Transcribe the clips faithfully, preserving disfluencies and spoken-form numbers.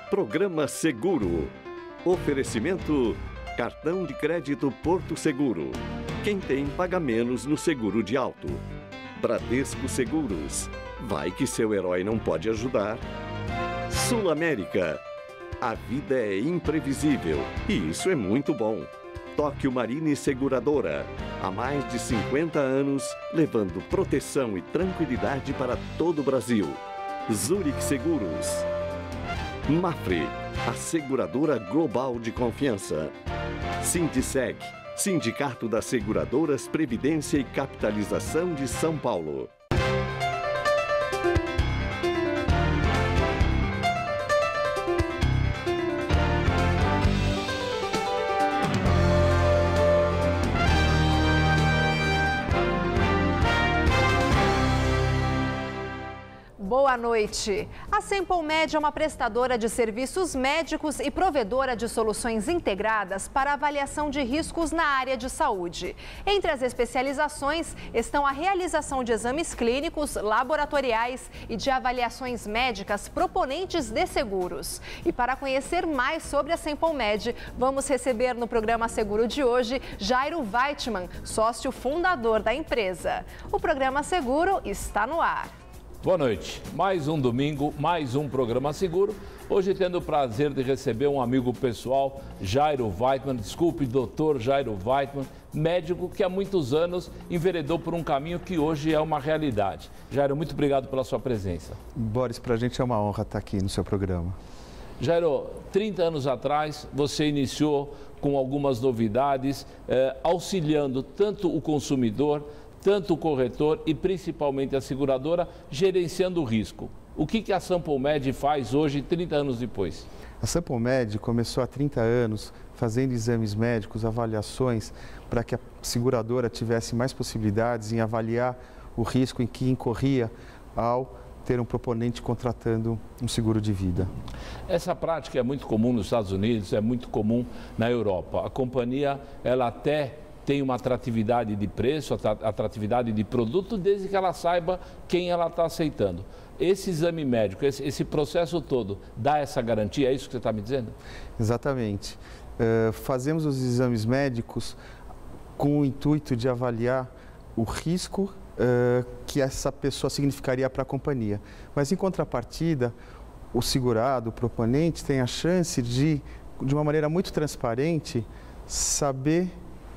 Programa Seguro. Oferecimento: cartão de crédito Porto Seguro. Quem tem, paga menos no seguro de auto. Bradesco Seguros. Vai que seu herói não pode ajudar. Sul América. A vida é imprevisível e isso é muito bom. Tóquio Marine Seguradora. Há mais de cinquenta anos, levando proteção e tranquilidade para todo o Brasil. Zurich Seguros. Mafre, a seguradora global de confiança. Sindiceg, Sindicato das Seguradoras Previdência e Capitalização de São Paulo. Boa noite. A SampleMed é uma prestadora de serviços médicos e provedora de soluções integradas para avaliação de riscos na área de saúde. Entre as especializações estão a realização de exames clínicos, laboratoriais e de avaliações médicas proponentes de seguros. E para conhecer mais sobre a SampleMed, vamos receber no programa Seguro de hoje Jairo Weitman, sócio fundador da empresa. O programa Seguro está no ar. Boa noite. Mais um domingo, mais um programa seguro. Hoje tendo o prazer de receber um amigo pessoal, Jairo Weitman, desculpe, doutor Jairo Weitman, médico que há muitos anos enveredou por um caminho que hoje é uma realidade. Jairo, muito obrigado pela sua presença. Boris, para a gente é uma honra estar aqui no seu programa. Jairo, trinta anos atrás você iniciou com algumas novidades, eh, auxiliando tanto o consumidor, tanto o corretor e principalmente a seguradora, gerenciando o risco. O que, que a SampleMed faz hoje, trinta anos depois? A SampleMed começou há trinta anos fazendo exames médicos, avaliações, para que a seguradora tivesse mais possibilidades em avaliar o risco em que incorria ao ter um proponente contratando um seguro de vida. Essa prática é muito comum nos Estados Unidos, é muito comum na Europa. A companhia, ela até tem uma atratividade de preço, atratividade de produto, desde que ela saiba quem ela está aceitando. Esse exame médico, esse, esse processo todo, dá essa garantia? É isso que você está me dizendo? Exatamente. Uh, fazemos os exames médicos com o intuito de avaliar o risco uh, que essa pessoa significaria para a companhia. Mas, em contrapartida, o segurado, o proponente, tem a chance de, de uma maneira muito transparente, saber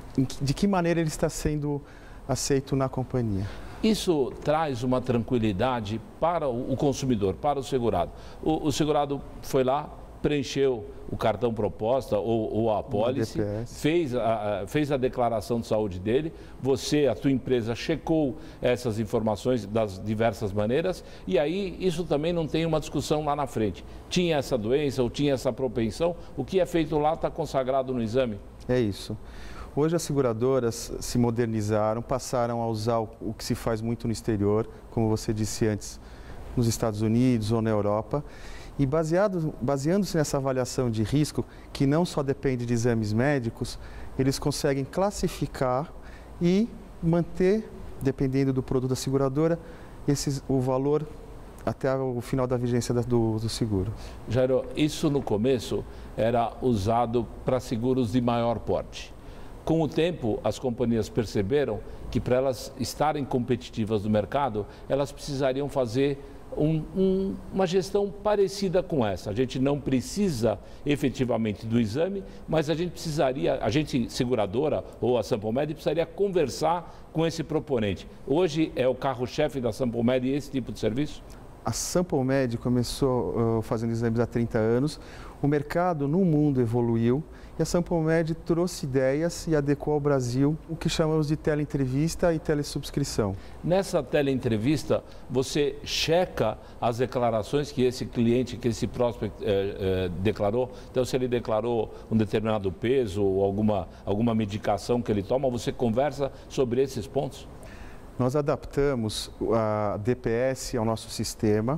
de que maneira ele está sendo aceito na companhia. Isso traz uma tranquilidade para o consumidor, para o segurado. O, o segurado foi lá, preencheu o cartão proposta ou, ou a apólice, fez a, fez a declaração de saúde dele, você, a tua empresa, checou essas informações das diversas maneiras e aí isso também não tem uma discussão lá na frente. Tinha essa doença ou tinha essa propensão, o que é feito lá está consagrado no exame? É isso. Hoje as seguradoras se modernizaram, passaram a usar o que se faz muito no exterior, como você disse antes, nos Estados Unidos ou na Europa. E baseado, baseando-se nessa avaliação de risco, que não só depende de exames médicos, eles conseguem classificar e manter, dependendo do produto da seguradora, esse, o valor até o final da vigência do, do seguro. Jairo, isso no começo era usado para seguros de maior porte. Com o tempo, as companhias perceberam que para elas estarem competitivas no mercado, elas precisariam fazer um, um, uma gestão parecida com essa. A gente não precisa efetivamente do exame, mas a gente precisaria, a gente seguradora ou a SampleMed precisaria conversar com esse proponente. Hoje é o carro-chefe da SampleMed esse tipo de serviço? A SampleMed começou uh, fazendo exames há trinta anos, o mercado no mundo evoluiu e a SampleMed trouxe ideias e adequou ao Brasil o que chamamos de teleentrevista e telesubscrição. Nessa teleentrevista, você checa as declarações que esse cliente, que esse prospect eh, eh, declarou. Então, se ele declarou um determinado peso ou alguma, alguma medicação que ele toma, você conversa sobre esses pontos? Nós adaptamos a D P S ao nosso sistema,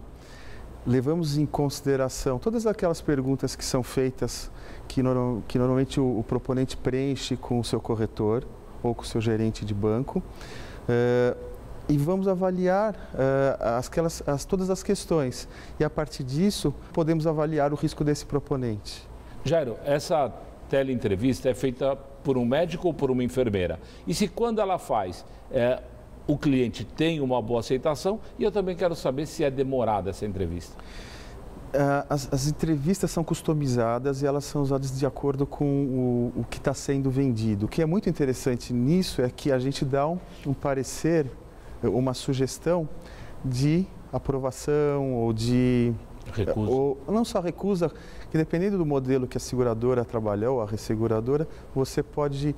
levamos em consideração todas aquelas perguntas que são feitas, que, no, que normalmente o, o proponente preenche com o seu corretor ou com o seu gerente de banco. Uh, e vamos avaliar uh, as, as, todas as questões. E a partir disso, podemos avaliar o risco desse proponente. Jairo, essa teleentrevista é feita por um médico ou por uma enfermeira? E se quando ela faz, é, o cliente tem uma boa aceitação? E eu também quero saber se é demorada essa entrevista. As, as entrevistas são customizadas e elas são usadas de acordo com o, o que está sendo vendido. O que é muito interessante nisso é que a gente dá um, um parecer, uma sugestão de aprovação ou de... Recusa. Ou, não só recusa, que dependendo do modelo que a seguradora trabalhou, a resseguradora, você pode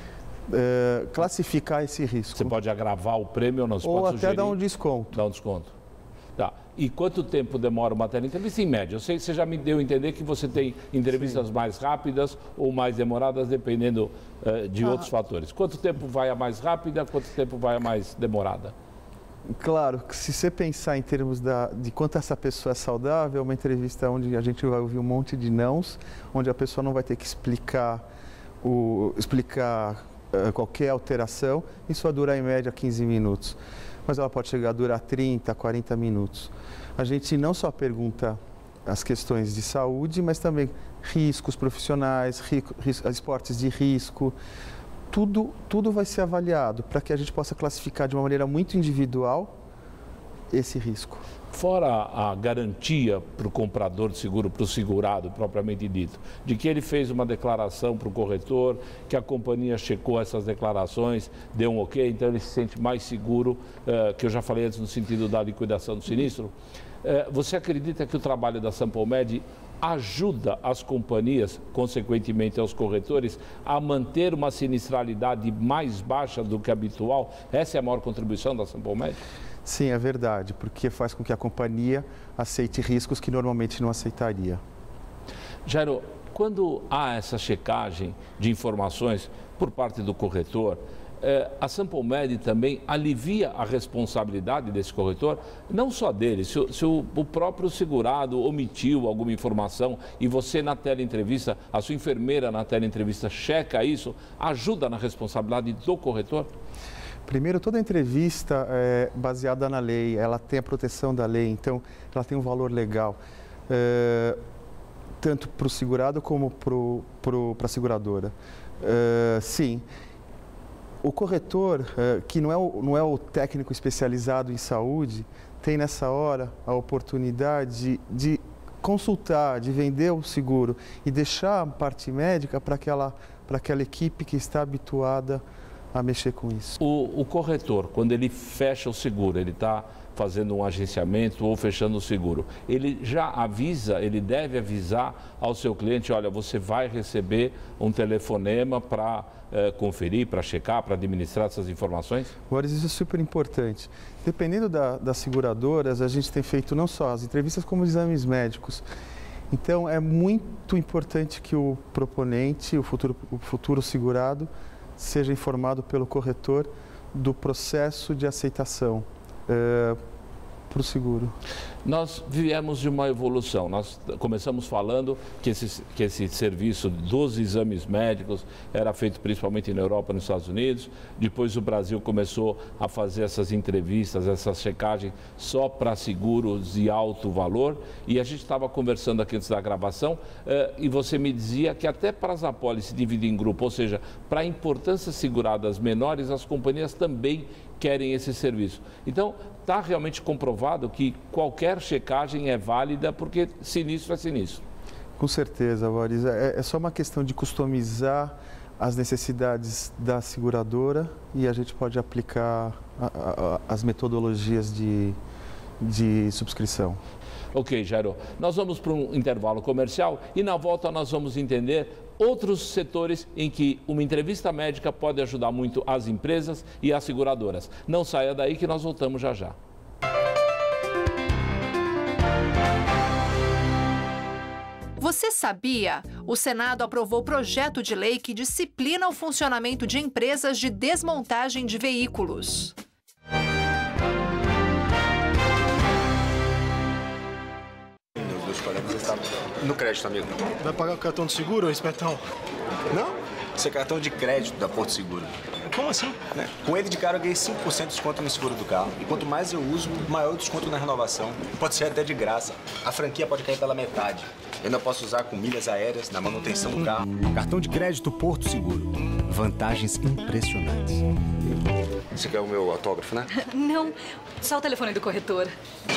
é, classificar esse risco. Você pode agravar o prêmio ou não? Você ou pode até sugerir, dar um desconto. Dar um desconto. Tá. E quanto tempo demora uma teleentrevista em média? Eu sei que você já me deu a entender que você tem entrevistas Sim. mais rápidas ou mais demoradas, dependendo uh, de ah. outros fatores. Quanto tempo vai a mais rápida, quanto tempo vai a mais demorada? Claro, se você pensar em termos da, de quanto essa pessoa é saudável, é uma entrevista onde a gente vai ouvir um monte de nãos, onde a pessoa não vai ter que explicar, o, explicar uh, qualquer alteração, isso vai durar em média quinze minutos. Mas ela pode chegar a durar trinta, quarenta minutos. A gente não só pergunta as questões de saúde, mas também riscos profissionais, risco, esportes de risco. Tudo, tudo vai ser avaliado para que a gente possa classificar de uma maneira muito individual esse risco. Fora a garantia para o comprador de seguro, para o segurado propriamente dito, de que ele fez uma declaração para o corretor, que a companhia checou essas declarações, deu um ok, então ele se sente mais seguro, uh, que eu já falei antes no sentido da liquidação do sinistro. Uh, você acredita que o trabalho da SampleMed ajuda as companhias, consequentemente aos corretores, a manter uma sinistralidade mais baixa do que habitual? Essa é a maior contribuição da SampleMed? Sim, é verdade, porque faz com que a companhia aceite riscos que normalmente não aceitaria. Jairo, quando há essa checagem de informações por parte do corretor, eh, a SampleMed também alivia a responsabilidade desse corretor, não só dele, se, se o, o próprio segurado omitiu alguma informação e você na teleentrevista, a sua enfermeira na teleentrevista checa isso, ajuda na responsabilidade do corretor? Primeiro, toda entrevista é baseada na lei, ela tem a proteção da lei, então ela tem um valor legal, é, tanto para o segurado como para a seguradora. É, sim, o corretor, é, que não é o, não é o técnico especializado em saúde, tem nessa hora a oportunidade de, de consultar, de vender o seguro e deixar a parte médica para aquela, para aquela equipe que está habituada a mexer com isso. O, o corretor, quando ele fecha o seguro, ele está fazendo um agenciamento ou fechando o seguro, ele já avisa, ele deve avisar ao seu cliente, olha, você vai receber um telefonema para eh, conferir, para checar, para administrar essas informações? Agora, isso é super importante. Dependendo da, das seguradoras, a gente tem feito não só as entrevistas, como exames médicos. Então, é muito importante que o proponente, o futuro, o futuro segurado, seja informado pelo corretor do processo de aceitação é, para o seguro. Nós viemos de uma evolução, nós começamos falando que esse, que esse serviço dos exames médicos era feito principalmente na Europa e nos Estados Unidos, depois o Brasil começou a fazer essas entrevistas, essas checagens só para seguros de alto valor, e a gente estava conversando aqui antes da gravação eh, e você me dizia que até para as apólices se dividem em grupo, ou seja, para importâncias seguradas menores, as companhias também querem esse serviço. Então, está realmente comprovado que qualquer checagem é válida porque sinistro é sinistro. Com certeza, Boris. É, é só uma questão de customizar as necessidades da seguradora e a gente pode aplicar a, a, as metodologias de, de subscrição. Ok, Jairo. Nós vamos para um intervalo comercial e na volta nós vamos entender outros setores em que uma entrevista médica pode ajudar muito as empresas e as seguradoras. Não saia daí que nós voltamos já já. Você sabia? O Senado aprovou projeto de lei que disciplina o funcionamento de empresas de desmontagem de veículos. No crédito, amigo. Vai pagar o cartão de seguro, Espetão? Não? Isso é cartão de crédito da Porto Seguro. Como assim? Né? Com ele de cara eu ganhei cinco por cento de desconto no seguro do carro. E quanto mais eu uso, maior o desconto na renovação. Pode ser até de graça. A franquia pode cair pela metade. Eu ainda posso usar com milhas aéreas na manutenção do carro. Cartão de crédito Porto Seguro. Vantagens impressionantes. Você quer o meu autógrafo, né? Não, só o telefone do corretor.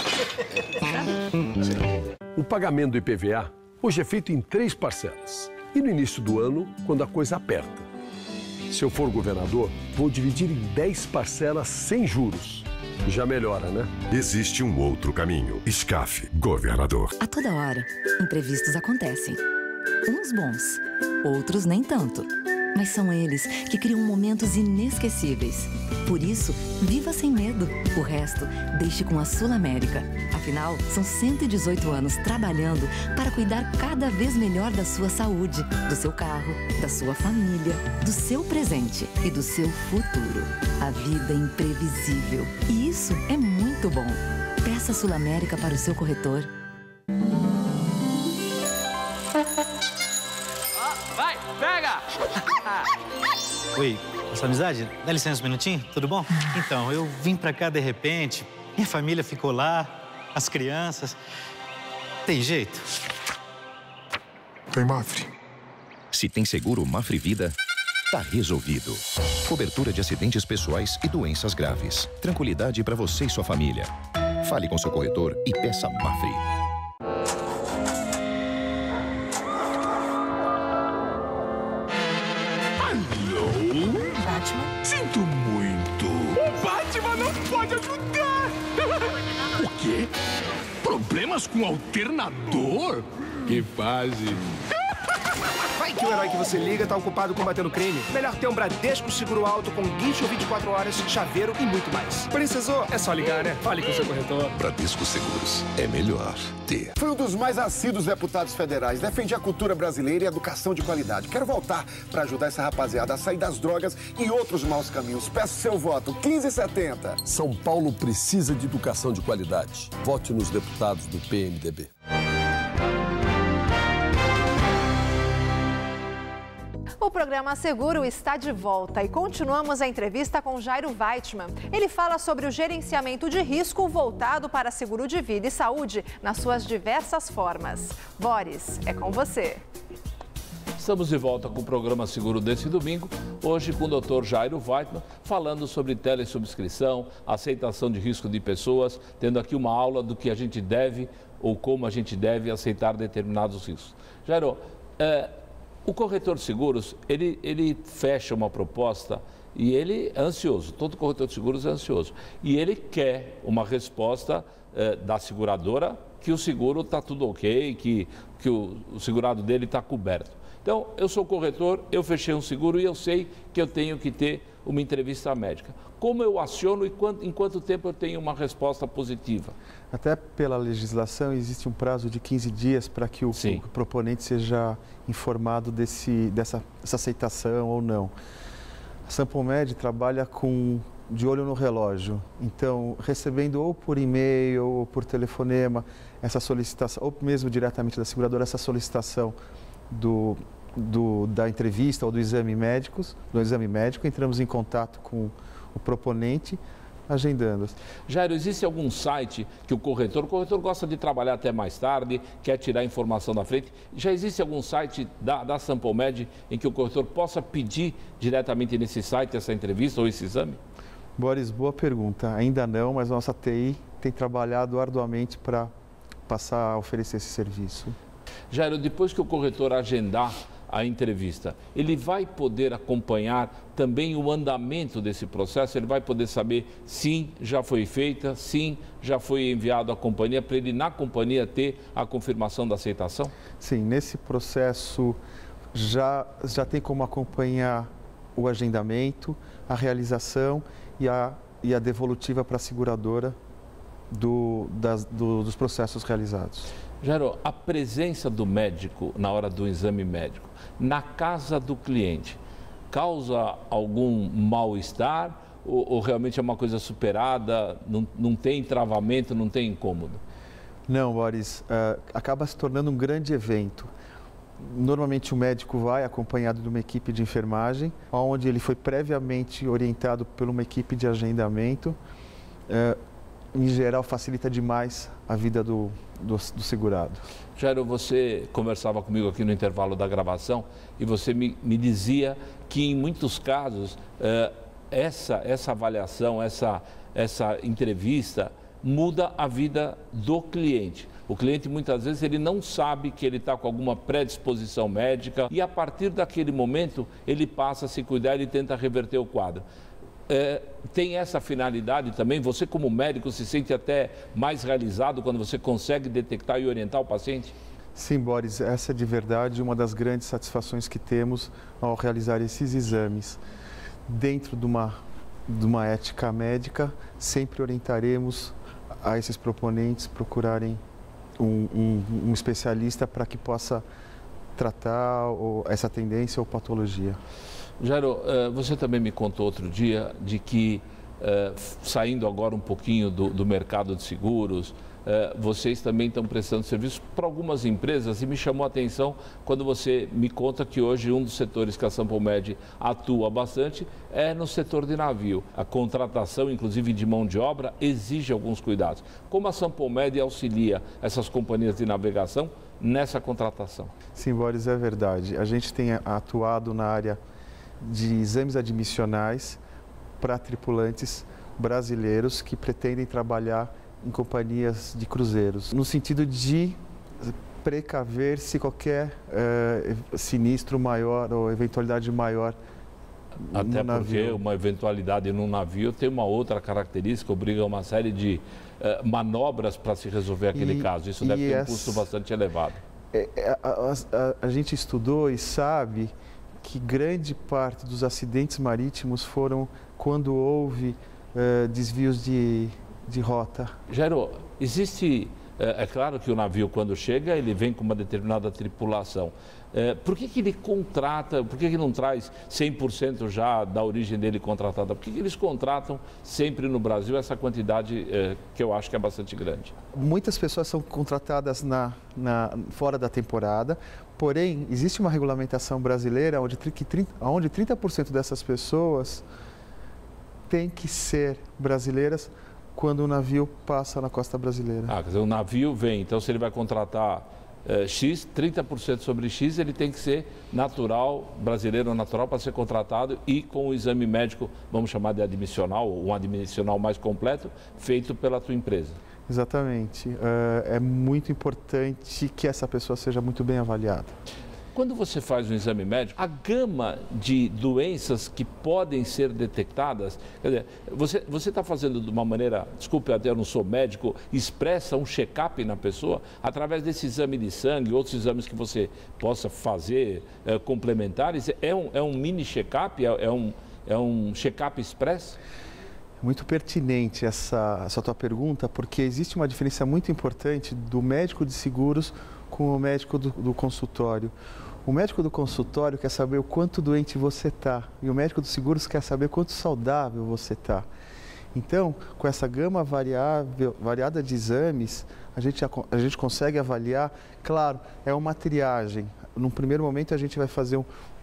O pagamento do I P V A hoje é feito em três parcelas. E no início do ano, quando a coisa aperta. Se eu for governador, vou dividir em dez parcelas sem juros. Já melhora, né? Existe um outro caminho. Scaf, governador. A toda hora, imprevistos acontecem. Uns bons, outros nem tanto. Mas são eles que criam momentos inesquecíveis. Por isso, viva sem medo. O resto, deixe com a Sul América. Afinal, são cento e dezoito anos trabalhando para cuidar cada vez melhor da sua saúde, do seu carro, da sua família, do seu presente e do seu futuro. A vida é imprevisível. E isso é muito bom. Peça Sul América para o seu corretor. Vai, pega! Oi, essa amizade? Dá licença um minutinho, tudo bom? Então, eu vim pra cá de repente, minha família ficou lá, as crianças. Tem jeito? Tem Mafre. Se tem seguro Mafre Vida, tá resolvido. Cobertura de acidentes pessoais e doenças graves. Tranquilidade para você e sua família. Fale com seu corretor e peça Mafre. Batman? Sinto muito. O Batman não pode ajudar! O quê? Problemas com alternador? Que fase! Vai que o herói que você liga tá ocupado combatendo crime. Melhor ter um Bradesco Seguro Alto com guincho vinte e quatro horas, chaveiro e muito mais. Precisou? É só ligar, né? Fale com o seu corretor. Bradesco Seguros. É melhor ter. Foi um dos mais assíduos deputados federais. Defendi a cultura brasileira e a educação de qualidade. Quero voltar para ajudar essa rapaziada a sair das drogas e outros maus caminhos. Peço seu voto. quinze e setenta. São Paulo precisa de educação de qualidade. Vote nos deputados do P M D B. O programa Seguro está de volta e continuamos a entrevista com Jairo Weitman. Ele fala sobre o gerenciamento de risco voltado para seguro de vida e saúde nas suas diversas formas. Boris, é com você. Estamos de volta com o programa Seguro desse domingo, hoje com o doutor Jairo Weitman, falando sobre telesubscrição, aceitação de risco de pessoas, tendo aqui uma aula do que a gente deve ou como a gente deve aceitar determinados riscos. Jairo, é... o corretor de seguros, ele, ele fecha uma proposta e ele é ansioso, todo corretor de seguros é ansioso. E ele quer uma resposta eh, da seguradora que o seguro está tudo ok, que, que o, o segurado dele está coberto. Então, eu sou corretor, eu fechei um seguro e eu sei que eu tenho que ter uma entrevista médica. Como eu aciono e quanto, em quanto tempo eu tenho uma resposta positiva? Até pela legislação existe um prazo de quinze dias para que o, o proponente seja informado desse, dessa, dessa aceitação ou não. A SampleMed trabalha com, de olho no relógio, então recebendo ou por e-mail ou por telefonema essa solicitação, ou mesmo diretamente da seguradora, essa solicitação do, do, da entrevista ou do exame, médicos, do exame médico, entramos em contato com o proponente, agendando. Jairo, existe algum site que o corretor, o corretor gosta de trabalhar até mais tarde, quer tirar informação da frente, já existe algum site da, da SampleMed em que o corretor possa pedir diretamente nesse site essa entrevista ou esse exame? Boris, boa pergunta. Ainda não, mas a nossa T I tem trabalhado arduamente para passar a oferecer esse serviço. Jairo, depois que o corretor agendar a entrevista, ele vai poder acompanhar também o andamento desse processo, ele vai poder saber sim, já foi feita, sim, já foi enviado à companhia, para ele na companhia ter a confirmação da aceitação? Sim, nesse processo já, já tem como acompanhar o agendamento, a realização e a, e a devolutiva para a seguradora do, das, do, dos processos realizados. Jairo, a presença do médico na hora do exame médico, na casa do cliente, causa algum mal-estar ou, ou realmente é uma coisa superada, não, não tem travamento, não tem incômodo? Não, Boris, uh, acaba se tornando um grande evento. Normalmente o médico vai acompanhado de uma equipe de enfermagem, onde ele foi previamente orientado por uma equipe de agendamento. É, em geral, facilita demais a vida do, do, do segurado. Jairo, você conversava comigo aqui no intervalo da gravação e você me, me dizia que em muitos casos é, essa, essa avaliação, essa, essa entrevista muda a vida do cliente. O cliente, muitas vezes, ele não sabe que ele está com alguma predisposição médica e, a partir daquele momento, ele passa a se cuidar e tenta reverter o quadro. É, tem essa finalidade também? Você, como médico, se sente até mais realizado quando você consegue detectar e orientar o paciente? Sim, Boris, essa é de verdade uma das grandes satisfações que temos ao realizar esses exames. Dentro de uma, de uma ética médica, sempre orientaremos a esses proponentes procurarem Um, um, um especialista para que possa tratar ou, essa tendência ou patologia. Jairo, você também me contou outro dia de que, saindo agora um pouquinho do, do mercado de seguros, vocês também estão prestando serviço para algumas empresas e me chamou a atenção quando você me conta que hoje um dos setores que a Sampo Med atua bastante é no setor de navio. A contratação, inclusive de mão de obra, exige alguns cuidados. Como a Sampo Med auxilia essas companhias de navegação nessa contratação? Sim, Boris, é verdade. A gente tem atuado na área de exames admissionais para tripulantes brasileiros que pretendem trabalhar em companhias de cruzeiros, no sentido de precaver se qualquer eh, sinistro maior ou eventualidade maior Até no porque navio. Uma eventualidade num navio tem uma outra característica, obriga uma série de eh, manobras para se resolver aquele E- caso. Isso e deve ter um essa- custo bastante elevado. É, é, a, a- a- a gente estudou e sabe que grande parte dos acidentes marítimos foram quando houve eh, desvios de, de rota. Jairo, existe, é, é claro que o navio quando chega, ele vem com uma determinada tripulação. É, por que que ele contrata, por que que não traz cem por cento já da origem dele contratada? Por que que eles contratam sempre no Brasil essa quantidade é, que eu acho que é bastante grande? Muitas pessoas são contratadas na, na, fora da temporada, porém, existe uma regulamentação brasileira onde, tri- que trinta, onde trinta por cento dessas pessoas têm que ser brasileiras quando o navio passa na costa brasileira. Ah, quer dizer, o navio vem, então se ele vai contratar é, X, trinta por cento sobre X, ele tem que ser natural, brasileiro natural, para ser contratado e com o exame médico, vamos chamar de admissional, ou um admissional mais completo, feito pela tua empresa. Exatamente. É, é muito importante que essa pessoa seja muito bem avaliada. Quando você faz um exame médico, a gama de doenças que podem ser detectadas, quer dizer, você você está fazendo de uma maneira, desculpe, até eu não sou médico, expressa um check-up na pessoa, através desse exame de sangue, outros exames que você possa fazer é, complementares, é um, é um mini check-up, é, é um, é um check-up express? Muito pertinente essa, essa tua pergunta, porque existe uma diferença muito importante do médico de seguros com o médico do, do consultório. O médico do consultório quer saber o quanto doente você está e o médico dos seguros quer saber o quanto saudável você está. Então, com essa gama variável, variada de exames, a gente, a gente consegue avaliar, claro, é uma triagem. Num primeiro momento, a gente vai fazer, um,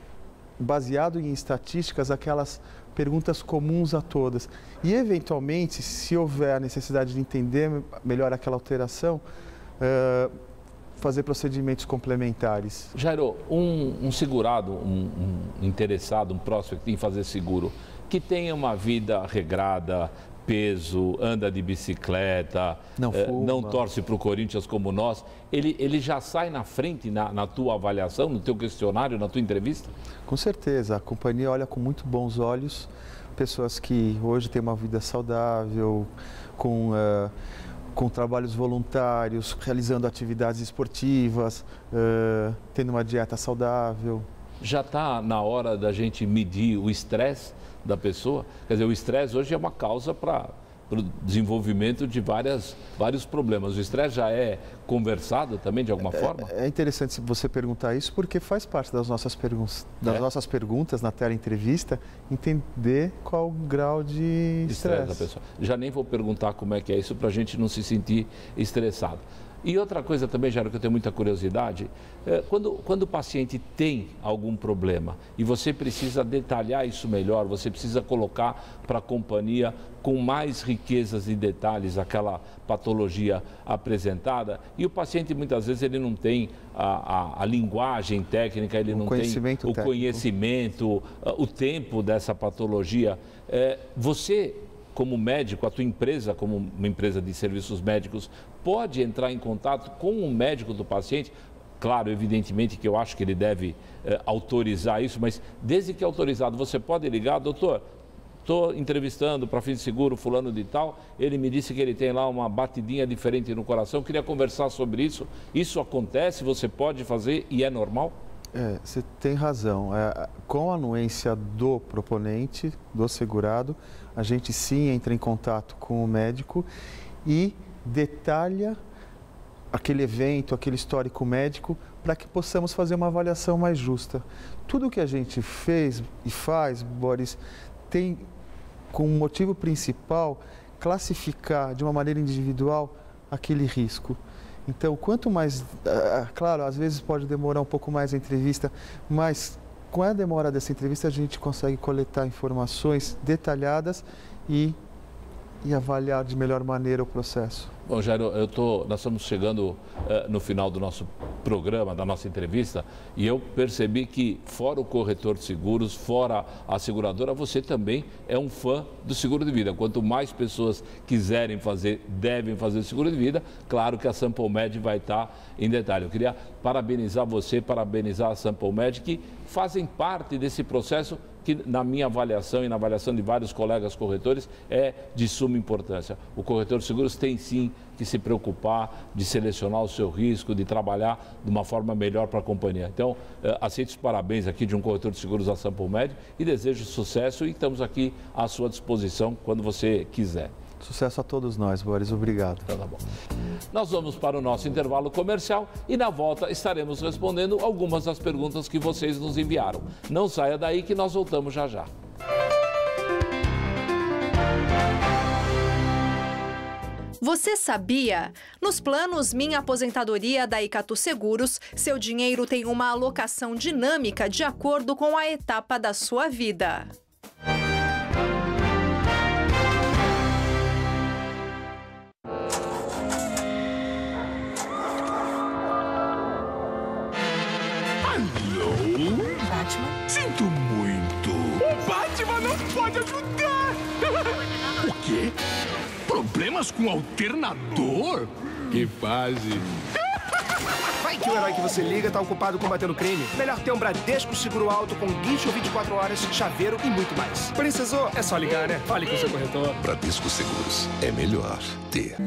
baseado em estatísticas, aquelas perguntas comuns a todas. E, eventualmente, se houver a necessidade de entender melhor aquela alteração, uh, fazer procedimentos complementares. Jairo, um, um segurado, um, um interessado, um prospect em fazer seguro, que tenha uma vida regrada, peso, anda de bicicleta, não, eh, não torce para o Corinthians como nós, ele, ele já sai na frente na, na tua avaliação, no teu questionário, na tua entrevista? Com certeza, a companhia olha com muito bons olhos pessoas que hoje têm uma vida saudável, com... Uh, com trabalhos voluntários, realizando atividades esportivas, uh, tendo uma dieta saudável. Já está na hora da gente medir o estresse da pessoa? Quer dizer, o estresse hoje é uma causa para o desenvolvimento de várias, vários problemas. O estresse já é conversado também de alguma forma? É, é interessante você perguntar isso, porque faz parte das nossas, pergun das é? nossas perguntas na teleentrevista, entender qual o grau de estresse da pessoa. Já nem vou perguntar como é que é isso para a gente não se sentir estressado. E outra coisa também, Jairo, que eu tenho muita curiosidade, é, quando, quando o paciente tem algum problema e você precisa detalhar isso melhor, você precisa colocar para a companhia com mais riquezas e detalhes aquela patologia apresentada, e o paciente muitas vezes ele não tem a, a, a linguagem técnica, ele não tem o conhecimento, o tempo dessa patologia. É, você, como médico, a tua empresa, como uma empresa de serviços médicos, pode entrar em contato com o médico do paciente? Claro, evidentemente que eu acho que ele deve eh, autorizar isso, mas desde que autorizado, você pode ligar, doutor, estou entrevistando para fim de seguro fulano de tal, ele me disse que ele tem lá uma batidinha diferente no coração, queria conversar sobre isso. Isso acontece, você pode fazer e é normal? É, você tem razão. É, com a anuência do proponente, do segurado, a gente sim entra em contato com o médico e detalha aquele evento, aquele histórico médico, para que possamos fazer uma avaliação mais justa. Tudo que a gente fez e faz, Boris, tem como motivo principal classificar de uma maneira individual aquele risco. Então, quanto mais, claro, às vezes pode demorar um pouco mais a entrevista, mas com a demora dessa entrevista a gente consegue coletar informações detalhadas e, e avaliar de melhor maneira o processo. Bom, Jairo, eu tô, nós estamos chegando uh, no final do nosso programa, da nossa entrevista, e eu percebi que, fora o corretor de seguros, fora a seguradora, você também é um fã do seguro de vida. Quanto mais pessoas quiserem fazer, devem fazer o seguro de vida, claro que a Sample Med vai estar em detalhe. Eu queria parabenizar você, parabenizar a Sample Med, que fazem parte desse processo que, na minha avaliação e na avaliação de vários colegas corretores, é de suma importância. O corretor de seguros tem sim que se preocupar de selecionar o seu risco, de trabalhar de uma forma melhor para a companhia. Então, eh, aceito os parabéns aqui de um corretor de seguros da Sample Med e desejo sucesso, e estamos aqui à sua disposição quando você quiser. Sucesso a todos nós, Boris. Obrigado. Então, tá bom. Nós vamos para o nosso intervalo comercial e, na volta, estaremos respondendo algumas das perguntas que vocês nos enviaram. Não saia daí que nós voltamos já já. Você sabia? Nos planos Minha Aposentadoria da Icatu Seguros, seu dinheiro tem uma alocação dinâmica de acordo com a etapa da sua vida. Batman? Sinto muito. O Batman não pode ajudar! O quê? Problemas com alternador? Que fase! Vai que o herói que você liga tá ocupado combatendo crime. Melhor ter um Bradesco Seguro Alto com guincho vinte e quatro horas, chaveiro e muito mais. Precisou? É só ligar, né? Fale com o seu corretor. Bradesco Seguros. É melhor ter.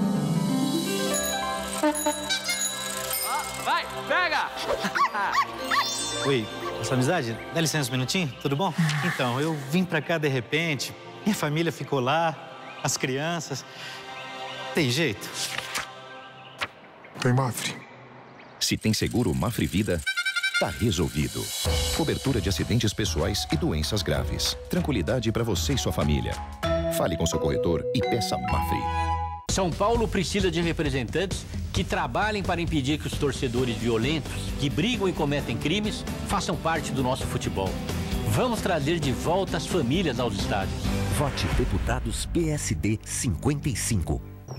Vai, pega! Oi, essa amizade? Dá licença um minutinho, tudo bom? Então, eu vim pra cá de repente, minha família ficou lá, as crianças. Tem jeito? Tem Mafre. Se tem seguro Mafre Vida, tá resolvido. Cobertura de acidentes pessoais e doenças graves. Tranquilidade para você e sua família. Fale com seu corretor e peça Mafre. São Paulo precisa de representantes que trabalhem para impedir que os torcedores violentos, que brigam e cometem crimes, façam parte do nosso futebol. Vamos trazer de volta as famílias aos estádios. Vote Deputados P S D cinquenta e cinco.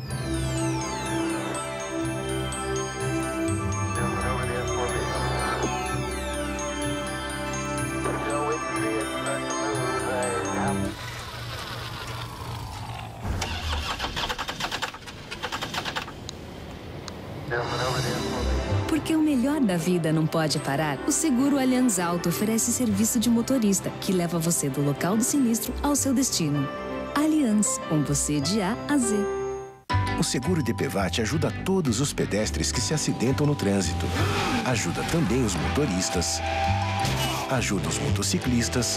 Porque o melhor da vida não pode parar, o Seguro Allianz Auto oferece serviço de motorista que leva você do local do sinistro ao seu destino. Allianz, com você de A a Z. O seguro D P V A T ajuda todos os pedestres que se acidentam no trânsito. Ajuda também os motoristas. Ajuda os motociclistas.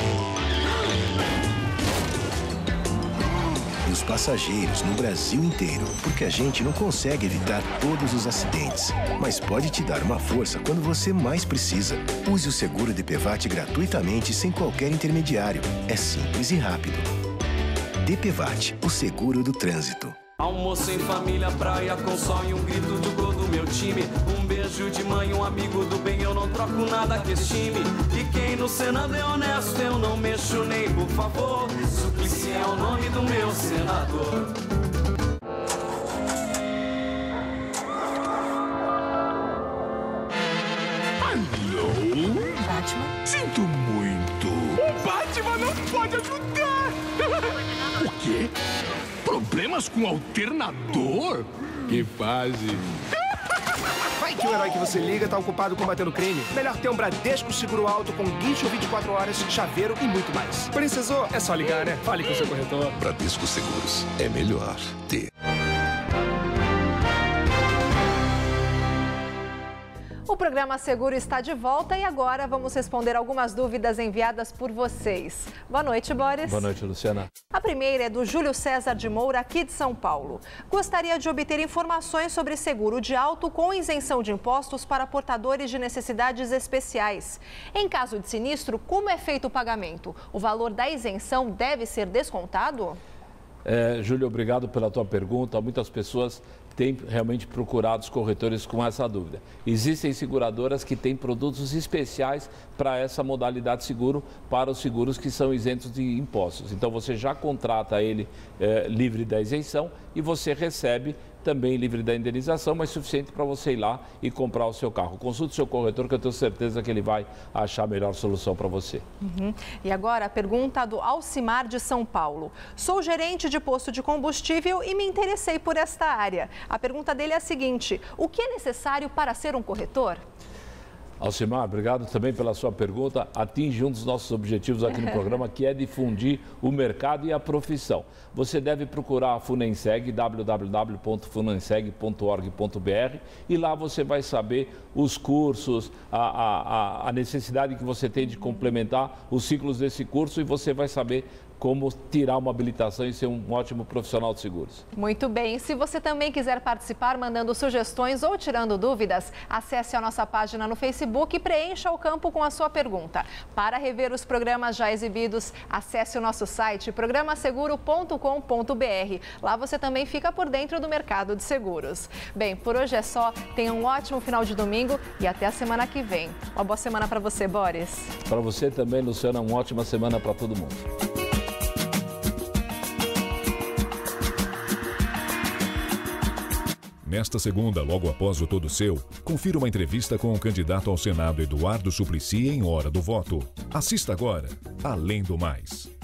E os passageiros no Brasil inteiro. Porque a gente não consegue evitar todos os acidentes. Mas pode te dar uma força quando você mais precisa. Use o seguro D P V A T gratuitamente sem qualquer intermediário. É simples e rápido. D P V A T, o seguro do trânsito. Almoço em família, praia com sol e um grito do gol do meu time. Um beijo de mãe, um amigo do bem, eu não troco nada com esse time. E quem no Senado é honesto, eu não mexo nem por favor. Suplicy é o nome do meu senador. Alô? Batman? Sinto muito. O Batman não pode ajudar. O quê? Problemas com alternador? Que fase. Vai que o herói que você liga tá ocupado combatendo crime. Melhor ter um Bradesco Seguro Alto com guincho vinte e quatro horas, chaveiro e muito mais. Precisou? É só ligar, né? Fale com o seu corretor. Bradesco Seguros. É melhor ter. O programa Seguro está de volta e agora vamos responder algumas dúvidas enviadas por vocês. Boa noite, Boris. Boa noite, Luciana. A primeira é do Júlio César de Moura, aqui de São Paulo. Gostaria de obter informações sobre seguro de auto com isenção de impostos para portadores de necessidades especiais. Em caso de sinistro, como é feito o pagamento? O valor da isenção deve ser descontado? É, Júlio, obrigado pela tua pergunta. Muitas pessoas têm realmente procurado os corretores com essa dúvida. Existem seguradoras que têm produtos especiais para essa modalidade de seguro, para os seguros que são isentos de impostos. Então, você já contrata ele é, livre da isenção e você recebe também livre da indenização, mas suficiente para você ir lá e comprar o seu carro. Consulte o seu corretor, que eu tenho certeza que ele vai achar a melhor solução para você. Uhum. E agora a pergunta do Alcimar de São Paulo. Sou gerente de posto de combustível e me interessei por esta área. A pergunta dele é a seguinte: o que é necessário para ser um corretor? Alcimar, obrigado também pela sua pergunta. Atinge um dos nossos objetivos aqui no programa, que é difundir o mercado e a profissão. Você deve procurar a Funenseg, w w w ponto funenseg ponto org ponto b r, e lá você vai saber os cursos, a, a, a necessidade que você tem de complementar os ciclos desse curso, e você vai saber como tirar uma habilitação e ser um ótimo profissional de seguros. Muito bem. Se você também quiser participar mandando sugestões ou tirando dúvidas, acesse a nossa página no Facebook e preencha o campo com a sua pergunta. Para rever os programas já exibidos, acesse o nosso site programa seguro ponto com ponto b r. Lá você também fica por dentro do mercado de seguros. Bem, por hoje é só. Tenha um ótimo final de domingo e até a semana que vem. Uma boa semana para você, Boris. Para você também, Luciana, uma ótima semana para todo mundo. Nesta segunda, logo após o Todo Seu, confira uma entrevista com o candidato ao Senado Eduardo Suplicy em Hora do Voto. Assista agora, Além do Mais.